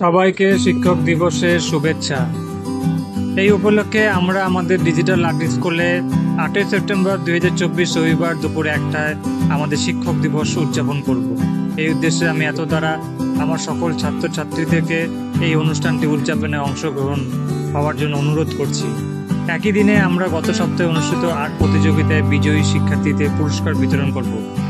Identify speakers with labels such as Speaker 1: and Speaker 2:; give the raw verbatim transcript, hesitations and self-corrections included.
Speaker 1: সবাইকে শিক্ষক দিবসের শুভেচ্ছা। এই উপলক্ষে আমরা আমাদের ডিজিটাল লার্নিং স্কুলে আটই সেপ্টেম্বর দুই হাজার চব্বিশ রবিবার দুপুরে একটায় আমাদের শিক্ষক দিবস উদযাপন করব। এই উদ্দেশ্যে আমি এত দ্বারা আমার সকল ছাত্রছাত্রীদেরকে এই অনুষ্ঠানটি উদযাপনে অংশগ্রহণ হওয়ার জন্য অনুরোধ করছি। একই দিনে আমরা গত সপ্তাহে অনুষ্ঠিত আর্ট প্রতিযোগিতায় বিজয়ী শিক্ষার্থীদের পুরস্কার বিতরণ করব।